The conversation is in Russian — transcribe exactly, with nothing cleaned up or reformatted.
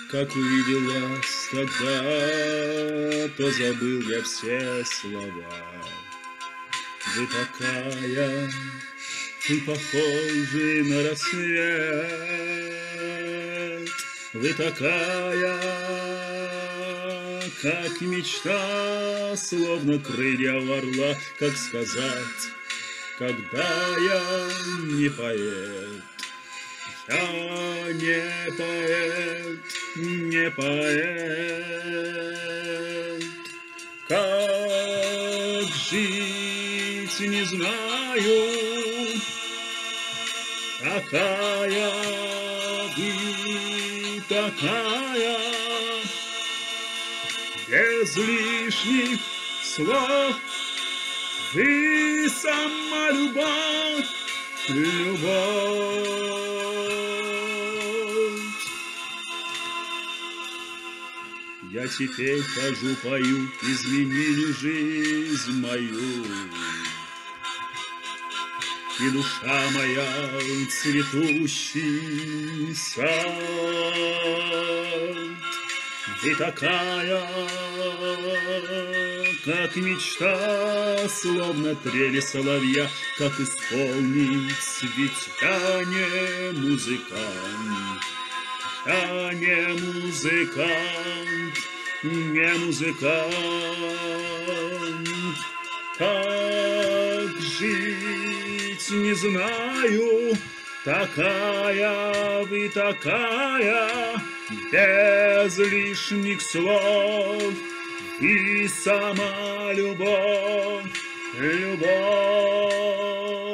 Как увидел вас тогда, то забыл я все слова. Вы такая, вы похожи на рассвет. Вы такая, как мечта, словно крылья у орла. Как сказать, когда я не поэт? Я не поэт, не поэт. Как жить не знаю, такая вы, такая, без лишних слов. Вы сама любовь, любовь. Я теперь хожу, пою, изменили жизнь мою. И душа моя цветущий сад. Вы такая, как мечта, словно трели соловья. Как исполнить, ведь я не музыкант. Я не музыкант, не музыкант. Как жить не знаю, такая вы, такая, без лишних слов. И сама любовь, любовь.